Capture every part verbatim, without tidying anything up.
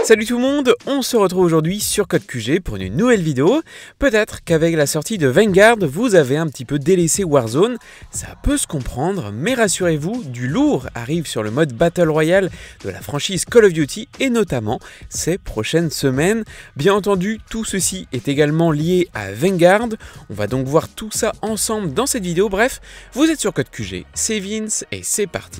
Salut tout le monde, on se retrouve aujourd'hui sur Code Q G pour une nouvelle vidéo. Peut-être qu'avec la sortie de Vanguard, vous avez un petit peu délaissé Warzone. Ça peut se comprendre, mais rassurez-vous, du lourd arrive sur le mode Battle Royale de la franchise Call of Duty et notamment ces prochaines semaines. Bien entendu, tout ceci est également lié à Vanguard. On va donc voir tout ça ensemble dans cette vidéo. Bref, vous êtes sur Code Q G, c'est Vince et c'est parti.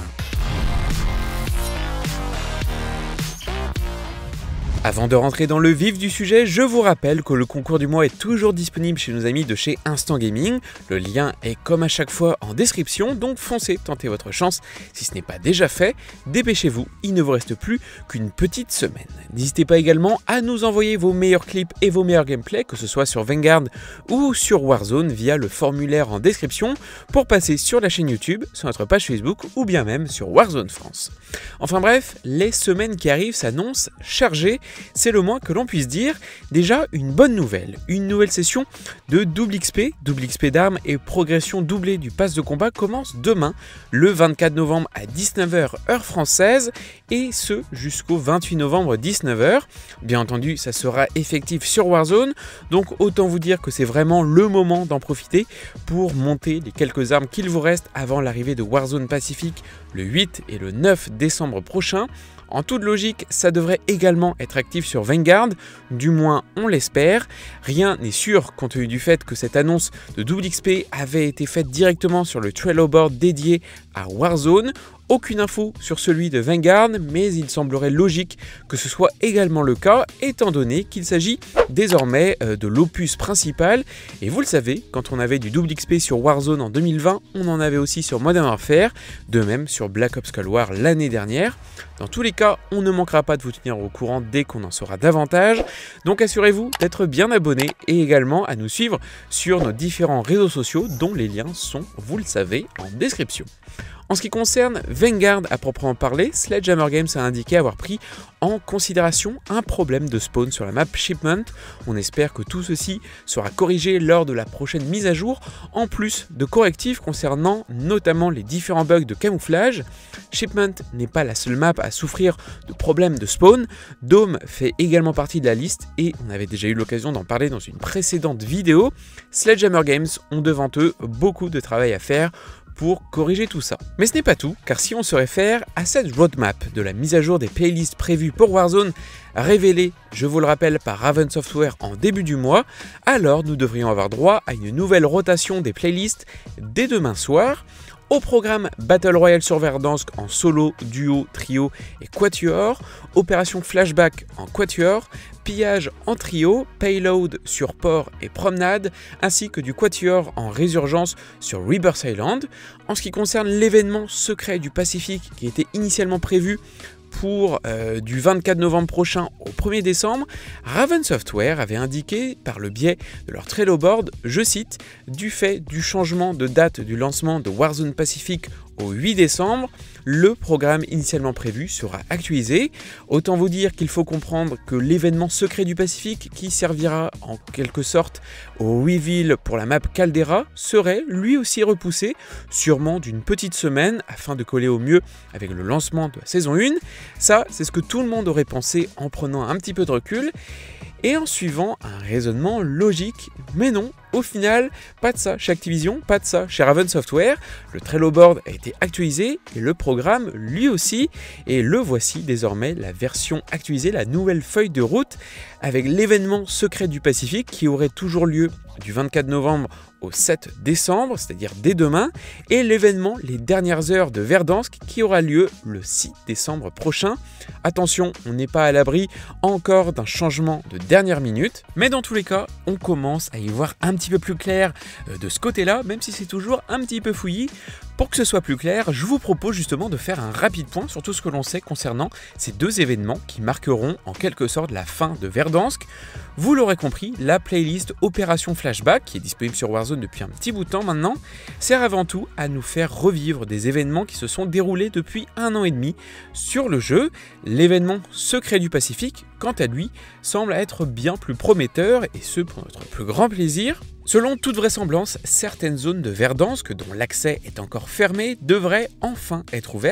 Avant de rentrer dans le vif du sujet, je vous rappelle que le concours du mois est toujours disponible chez nos amis de chez Instant Gaming. Le lien est comme à chaque fois en description, donc foncez, tentez votre chance si ce n'est pas déjà fait. Dépêchez-vous, il ne vous reste plus qu'une petite semaine. N'hésitez pas également à nous envoyer vos meilleurs clips et vos meilleurs gameplays, que ce soit sur Vanguard ou sur Warzone via le formulaire en description pour passer sur la chaîne YouTube, sur notre page Facebook ou bien même sur Warzone France. Enfin bref, les semaines qui arrivent s'annoncent chargées. C'est le moins que l'on puisse dire. Déjà, une bonne nouvelle, une nouvelle session de double X P, double X P d'armes et progression doublée du pass de combat commence demain, le vingt-quatre novembre à dix-neuf heures heure française, et ce jusqu'au vingt-huit novembre dix-neuf heures. Bien entendu, ça sera effectif sur Warzone, donc autant vous dire que c'est vraiment le moment d'en profiter pour monter les quelques armes qu'il vous reste avant l'arrivée de Warzone Pacific le huit et le neuf décembre prochain. En toute logique, ça devrait également être actif sur Vanguard, du moins on l'espère. Rien n'est sûr compte tenu du fait que cette annonce de double X P avait été faite directement sur le Trello board dédié à Warzone. Aucune info sur celui de Vanguard, mais il semblerait logique que ce soit également le cas, étant donné qu'il s'agit désormais de l'opus principal. Et vous le savez, quand on avait du double X P sur Warzone en deux mille vingt, on en avait aussi sur Modern Warfare, de même sur Black Ops Cold War l'année dernière. Dans tous les cas, on ne manquera pas de vous tenir au courant dès qu'on en saura davantage. Donc assurez-vous d'être bien abonné et également à nous suivre sur nos différents réseaux sociaux dont les liens sont, vous le savez, en description. En ce qui concerne Vanguard à proprement parler, Sledgehammer Games a indiqué avoir pris en considération un problème de spawn sur la map Shipment. On espère que tout ceci sera corrigé lors de la prochaine mise à jour, en plus de correctifs concernant notamment les différents bugs de camouflage. Shipment n'est pas la seule map à souffrir de problèmes de spawn, Dome fait également partie de la liste et on avait déjà eu l'occasion d'en parler dans une précédente vidéo. Sledgehammer Games ont devant eux beaucoup de travail à faire pour corriger tout ça. Mais ce n'est pas tout, car si on se réfère à cette roadmap de la mise à jour des playlists prévues pour Warzone, révélée, je vous le rappelle, par Raven Software en début du mois, alors nous devrions avoir droit à une nouvelle rotation des playlists dès demain soir. Au programme Battle Royale sur Verdansk en solo, duo, trio et quatuor, opération flashback en quatuor, pillage en trio, payload sur port et promenade, ainsi que du quatuor en résurgence sur Rebirth Island. En ce qui concerne l'événement secret du Pacifique qui était initialement prévu pour euh, du vingt-quatre novembre prochain au premier décembre, Raven Software avait indiqué par le biais de leur Trello board, je cite, « Du fait du changement de date du lancement de Warzone Pacific au huit décembre, le programme initialement prévu sera actualisé. » Autant vous dire qu'il faut comprendre que l'événement secret du Pacifique, qui servira en quelque sorte au reveal pour la map Caldera, serait lui aussi repoussé, sûrement d'une petite semaine, afin de coller au mieux avec le lancement de la saison un. Ça, c'est ce que tout le monde aurait pensé en prenant un petit peu de recul et en suivant un raisonnement logique. Mais non, au final, pas de ça chez Activision, pas de ça chez Raven Software. Le Trello board a été actualisé et le programme lui aussi. Et le voici désormais, la version actualisée, la nouvelle feuille de route avec l'événement secret du Pacifique qui aurait toujours lieu du vingt-quatre novembre au sept décembre, c'est-à-dire dès demain, et l'événement Les Dernières Heures de Verdansk qui aura lieu le six décembre prochain. Attention, on n'est pas à l'abri encore d'un changement de dernière minute, mais dans tous les cas, on commence à y voir un petit peu plus clair de ce côté-là, même si c'est toujours un petit peu fouillis. Pour que ce soit plus clair, je vous propose justement de faire un rapide point sur tout ce que l'on sait concernant ces deux événements qui marqueront en quelque sorte la fin de Verdansk. Vous l'aurez compris, la playlist Opération Flashback, qui est disponible sur Warzone depuis un petit bout de temps maintenant, sert avant tout à nous faire revivre des événements qui se sont déroulés depuis un an et demi sur le jeu. L'événement Secret du Pacifique, quant à lui, semble être bien plus prometteur, et ce pour notre plus grand plaisir. Selon toute vraisemblance, certaines zones de Verdansk, dont l'accès est encore fermé, devraient enfin être ouvertes.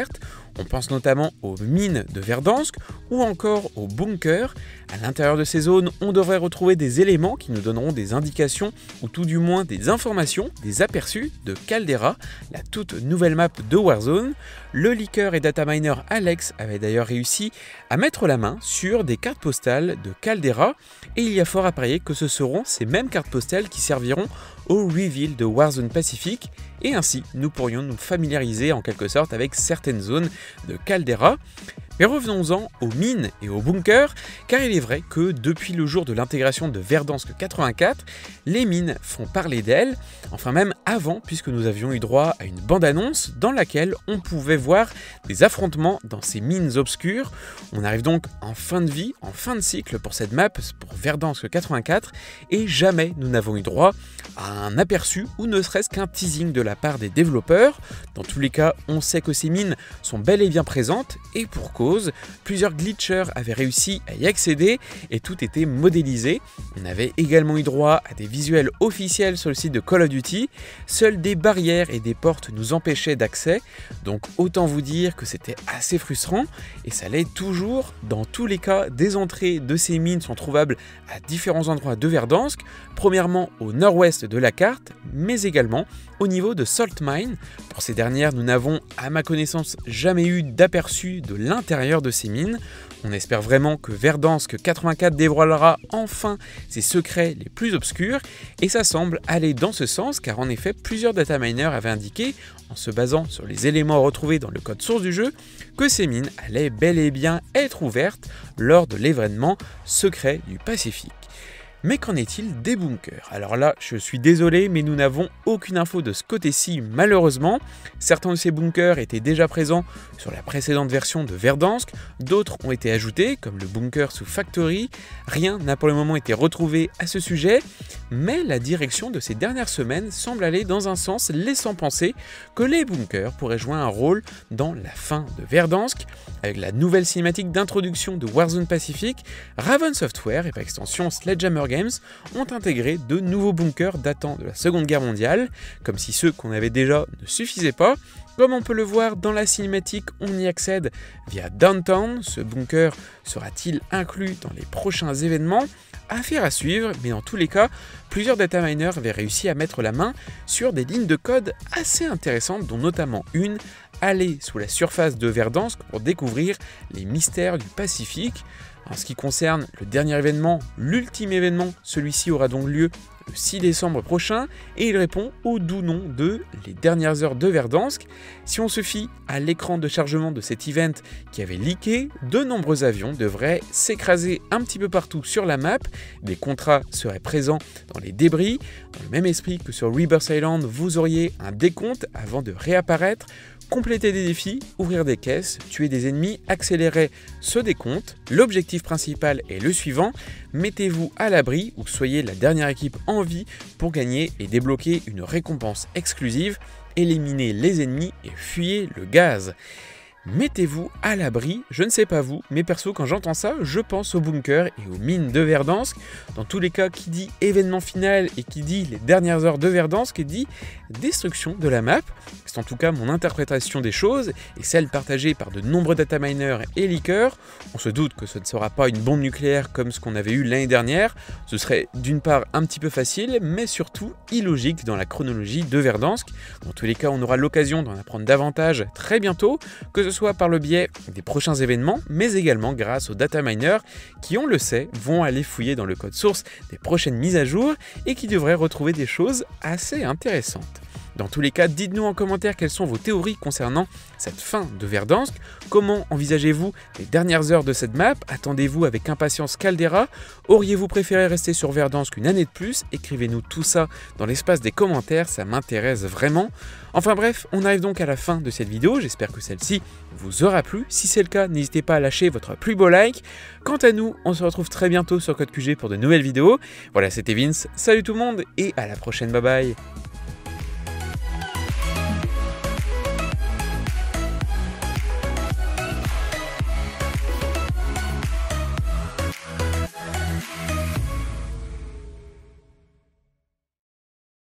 On pense notamment aux mines de Verdansk ou encore aux bunkers. À l'intérieur de ces zones, on devrait retrouver des éléments qui nous donneront des indications ou tout du moins des informations, des aperçus de Caldera, la toute nouvelle map de Warzone. Le leaker et dataminer Alex avait d'ailleurs réussi à mettre la main sur des cartes postales de Caldera et il y a fort à parier que ce seront ces mêmes cartes postales qui serviront au reveal de Warzone Pacific et ainsi nous pourrions nous familiariser en quelque sorte avec certaines zones de Caldera. Mais revenons-en aux mines et aux bunkers, car il est vrai que depuis le jour de l'intégration de Verdansk quatre-vingt-quatre, les mines font parler d'elles, enfin même avant, puisque nous avions eu droit à une bande-annonce dans laquelle on pouvait voir des affrontements dans ces mines obscures. On arrive donc en fin de vie, en fin de cycle pour cette map, pour Verdansk quatre-vingt-quatre, et jamais nous n'avons eu droit à un aperçu ou ne serait-ce qu'un teasing de la part des développeurs. Dans tous les cas, on sait que ces mines sont bel et bien présentes, et pour cause. Plusieurs glitchers avaient réussi à y accéder et tout était modélisé. On avait également eu droit à des visuels officiels sur le site de Call of Duty. Seules des barrières et des portes nous empêchaient d'accès. Donc autant vous dire que c'était assez frustrant et ça l'est toujours. Dans tous les cas, des entrées de ces mines sont trouvables à différents endroits de Verdansk. Premièrement au nord-ouest de la carte, mais également au niveau de Salt Mine. Pour ces dernières, nous n'avons à ma connaissance jamais eu d'aperçu de l'intérieur de ces mines. On espère vraiment que Verdansk quatre-vingt-quatre dévoilera enfin ses secrets les plus obscurs et ça semble aller dans ce sens car en effet plusieurs dataminers avaient indiqué, en se basant sur les éléments retrouvés dans le code source du jeu, que ces mines allaient bel et bien être ouvertes lors de l'événement secret du Pacifique. Mais qu'en est-il des bunkers? Alors là, je suis désolé, mais nous n'avons aucune info de ce côté-ci, malheureusement. Certains de ces bunkers étaient déjà présents sur la précédente version de Verdansk, d'autres ont été ajoutés, comme le bunker sous Factory. Rien n'a pour le moment été retrouvé à ce sujet, mais la direction de ces dernières semaines semble aller dans un sens laissant penser que les bunkers pourraient jouer un rôle dans la fin de Verdansk. Avec la nouvelle cinématique d'introduction de Warzone Pacific, Raven Software et par extension Sledgehammer Games ont intégré de nouveaux bunkers datant de la Seconde Guerre mondiale, comme si ceux qu'on avait déjà ne suffisaient pas. Comme on peut le voir dans la cinématique, on y accède via Downtown. Ce bunker sera-t-il inclus dans les prochains événements? Affaire à suivre, mais dans tous les cas, plusieurs dataminers avaient réussi à mettre la main sur des lignes de code assez intéressantes, dont notamment une, aller sous la surface de Verdansk pour découvrir les mystères du Pacifique. En ce qui concerne le dernier événement, l'ultime événement, celui-ci aura donc lieu le six décembre prochain et il répond au doux nom de Les Dernières Heures de Verdansk. Si on se fie à l'écran de chargement de cet event qui avait leaké, de nombreux avions devraient s'écraser un petit peu partout sur la map, des contrats seraient présents dans les débris. Dans le même esprit que sur Rebirth Island, vous auriez un décompte avant de réapparaître. Compléter des défis, ouvrir des caisses, tuer des ennemis, accélérer ce décompte. L'objectif principal est le suivant, mettez-vous à l'abri ou soyez la dernière équipe en vie pour gagner et débloquer une récompense exclusive, éliminez les ennemis et fuyez le gaz. Mettez-vous à l'abri, je ne sais pas vous, mais perso quand j'entends ça, je pense aux bunkers et aux mines de Verdansk. Dans tous les cas, qui dit événement final et qui dit les dernières heures de Verdansk dit destruction de la map. C'est en tout cas mon interprétation des choses et celle partagée par de nombreux dataminers et leakers. On se doute que ce ne sera pas une bombe nucléaire comme ce qu'on avait eu l'année dernière. Ce serait d'une part un petit peu facile, mais surtout illogique dans la chronologie de Verdansk. Dans tous les cas, on aura l'occasion d'en apprendre davantage très bientôt, que ce soit par le biais des prochains événements, mais également grâce aux dataminers qui, on le sait, vont aller fouiller dans le code source des prochaines mises à jour et qui devraient retrouver des choses assez intéressantes. Dans tous les cas, dites-nous en commentaire quelles sont vos théories concernant cette fin de Verdansk. Comment envisagez-vous les dernières heures de cette map? Attendez-vous avec impatience Caldera? Auriez-vous préféré rester sur Verdansk une année de plus? Écrivez-nous tout ça dans l'espace des commentaires, ça m'intéresse vraiment. Enfin bref, on arrive donc à la fin de cette vidéo, j'espère que celle-ci vous aura plu. Si c'est le cas, n'hésitez pas à lâcher votre plus beau like. Quant à nous, on se retrouve très bientôt sur Code Q G pour de nouvelles vidéos. Voilà, c'était Vince, salut tout le monde et à la prochaine, bye bye.